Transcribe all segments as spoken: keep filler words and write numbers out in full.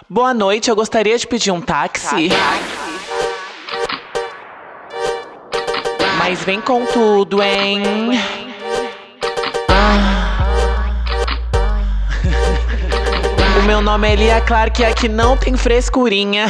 Boa noite, eu gostaria de pedir um táxi. Mas vem com tudo, hein? Ah. O meu nome é Elia Clark e aqui não tem frescurinha.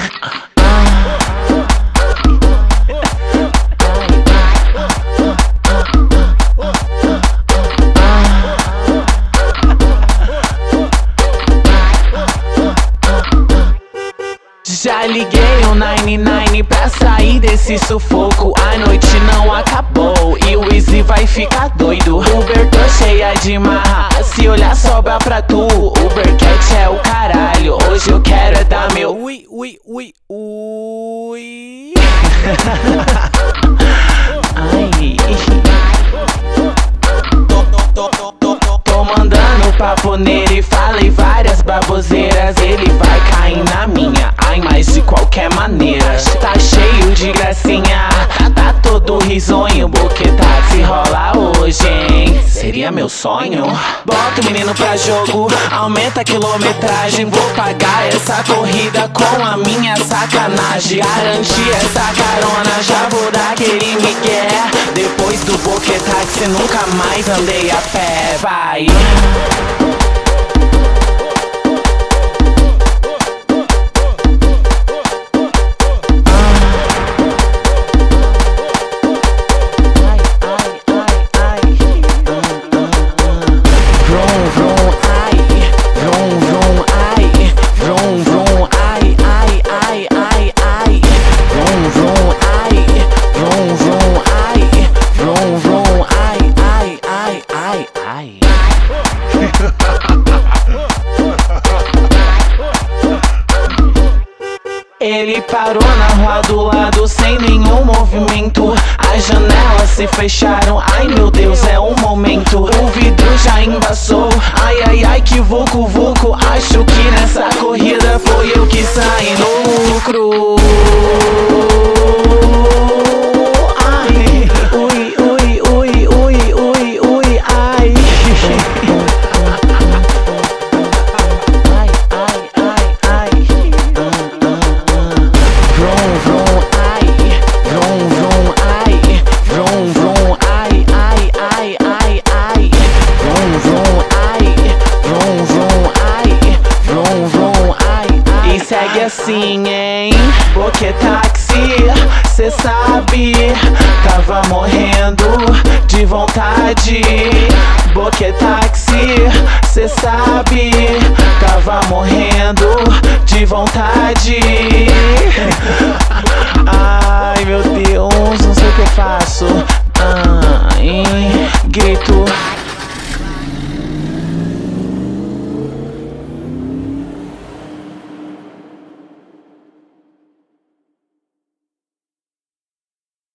Já liguei o nove nove pra sair desse sufoco. A noite não acabou e o Easy vai ficar doido. Uber tô cheia de marra, se olhar sobra pra tu. Ubercat é o caralho, hoje eu quero é dar meu ui, ui, ui, ui. Ai. Tô mandando papo nele, falei várias baboseiras. Ele vai cair na minha, ai, mas de qualquer maneira. Tá cheio de gracinha, tá todo risonho. Boquetaxi rola hoje, hein? Seria meu sonho. Bota o menino pra jogo, aumenta a quilometragem. Vou pagar essa corrida com a minha sacanagem. Garanti essa carona, já vou dar aquele migué. Depois do Boquetaxi nunca mais andei a pé, vai. Ele parou na rua do lado sem nenhum movimento. As janelas se fecharam, ai meu Deus, é um momento. O vidro já embaçou, ai ai ai que vucu vucu. Acho que nessa corrida foi eu que saí no lucro. Ai, ui, ui, ui, ui, ui, ui, ai. Segue assim, hein? Boquetaxi, cê sabe, tava morrendo de vontade. Boquetaxi, cê sabe, tava morrendo de vontade. Ai meu Deus, não sei o que eu faço. Ai, grito.